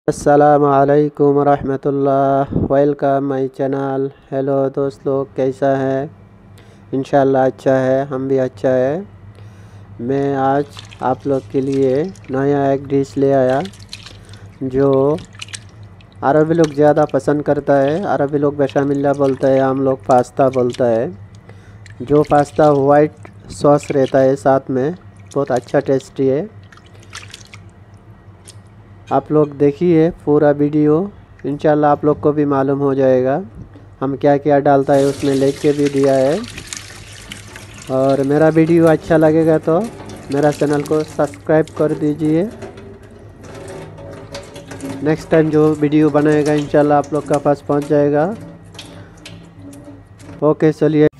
अस्सलामु अलैकुम रहमतुल्लाह। Welcome my channel. हेलो दोस्त लोग, कैसा है? इंशाल्लाह अच्छा है, हम भी अच्छा है। मैं आज आप लोग के लिए नया एक डिश ले आया जो अरबी लोग ज़्यादा पसंद करता है। अरबी लोग बेशामिल्ला बोलता है, हम लोग पास्ता बोलता है। जो पास्ता वाइट सॉस रहता है साथ में, बहुत अच्छा टेस्टी है। आप लोग देखिए पूरा वीडियो, इंशाल्लाह आप लोग को भी मालूम हो जाएगा हम क्या क्या डालता है। उसमें लिख के भी दिया है। और मेरा वीडियो अच्छा लगेगा तो मेरा चैनल को सब्सक्राइब कर दीजिए। नेक्स्ट टाइम जो वीडियो बनाएगा इंशाल्लाह आप लोग का पास पहुंच जाएगा। ओके, चलिए।